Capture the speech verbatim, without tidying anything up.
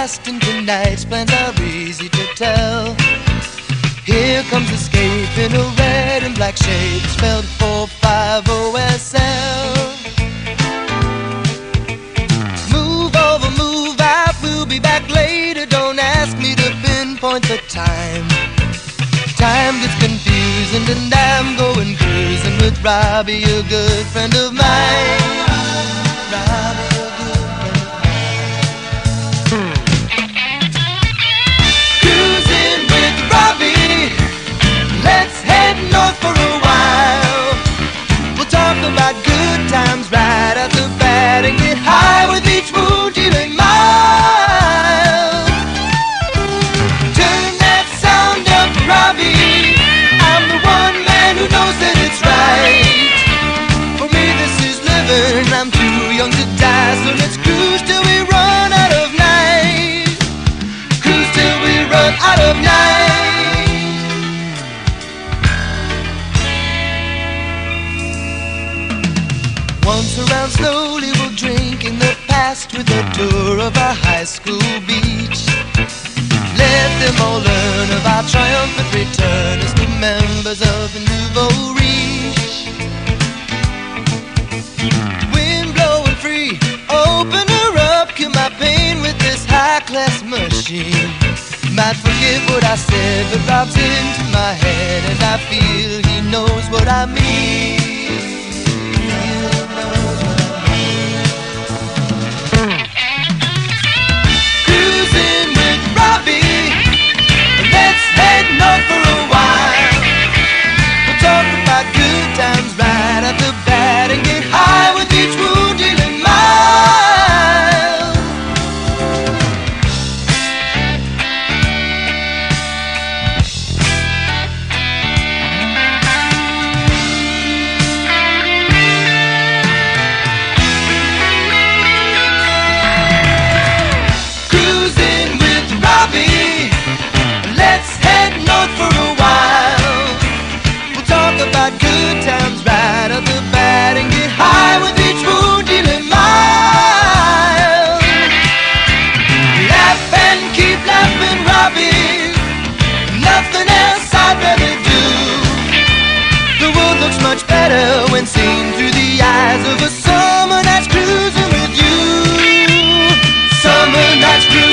past and tonight's plans are easy to tell. Here comes escape in a red and black shade, spelled four five O S L. Move over, move out, we'll be back later. Don't ask me to pinpoint the time. Time gets confusing and I'm going cruising with Robbie, a good friend of mine. Robbie, a good friend of mine. Cruising with Robbie, let's head north for a while. We'll talk about good times right at the bat and get high with each mood dealing mile. Turn that sound up, Robbie. I'm the one man who knows that it's right. For me this is living, I'm too young to die, so let's cruise till we run out of night. Cruise till we run out of night. Once around slowly we'll drink in the past with a tour of our high school beach. Let them all learn of our triumphant return as the members of the Nouveau Riche. Wind blowing free, open her up, kill my pain with this high-class machine. Might forget what I said, but Rob's into my head and I feel he knows what I mean. Much better when seen through the eyes of a summer night's cruising with you. Summer night's cruising.